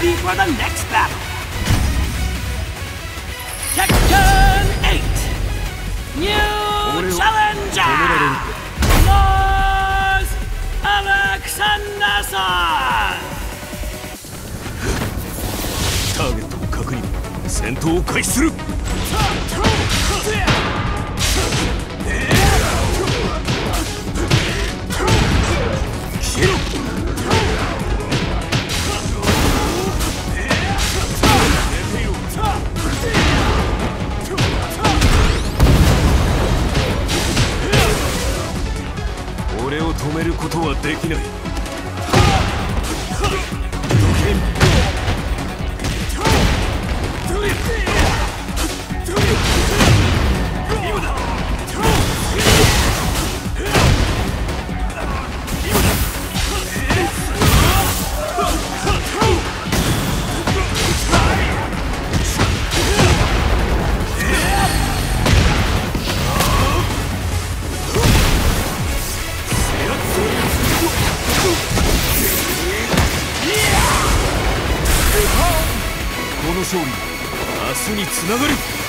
ready for the next battle. Tekken 8 New Challenger Lars Alexandersson。 ターゲットを確認、戦闘を開始する。消えろ。俺を止めることはできない。この勝利、明日につながる。